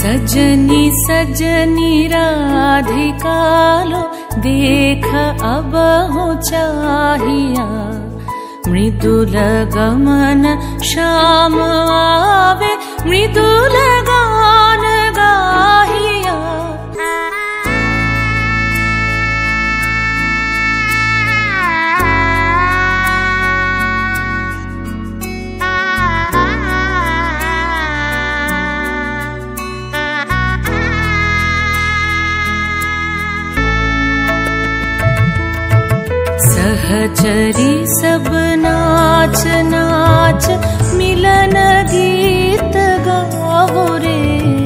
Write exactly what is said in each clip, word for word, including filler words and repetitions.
सजनी सजनी राधिका लो देख अब हो चाहिया, मृदुल गमन श्याम आवे मृदुल गान गाहिया। सहचरी सब नाच नाच मिलन गीत गावो रे,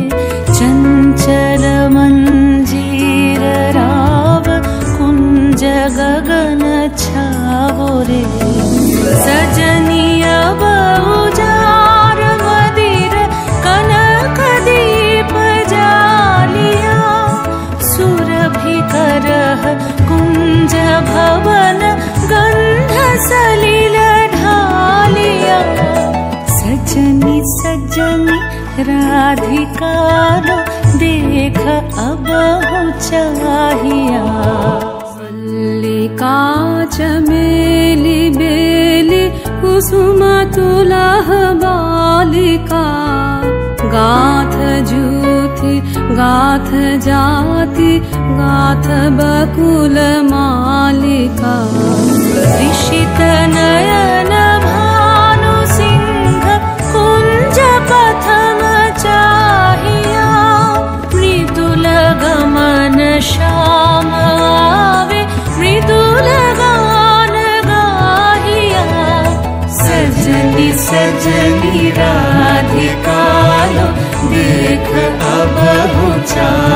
चंचल मंजीर राव कुंज गगन छावो रे। सजनी अब उजार मदिर कनक दीप जालिया, सुरभि करह कुंज भवन गंध सलिल ढालिया। सजनी सजनी राधिका लो देख अब हो चाहिया, मल्लिका चमेली बेली कुसुम तुलह बालिका, गाथ जूथी गाथ जाति गाथ बकुल मालिका। ऋषित नयन भानु सिंह कुंज पथम चाहिया, मृदुल गमन श्याम आवे मृदुल गान गाहिया। सजनी सजनी राधिका लो देख अब हो चाहिया।